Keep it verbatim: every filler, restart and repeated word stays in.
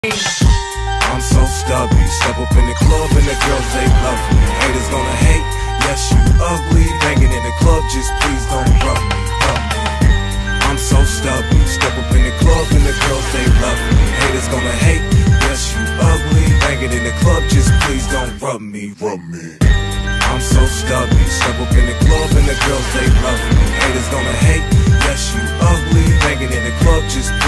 I'm so stubby, step up in the club and the girls, they love me. Haters gonna hate, yes you ugly. Banging in the club, just please don't rub me, rub me. I'm so stubby, step up in the club and the girls, they love me. Haters gonna hate, yes you ugly. Banging in the club, just please don't rub me, rub me. I'm so stubby, step up in the club and the girls, they love me. Haters gonna hate, yes you ugly. Banging in the club, just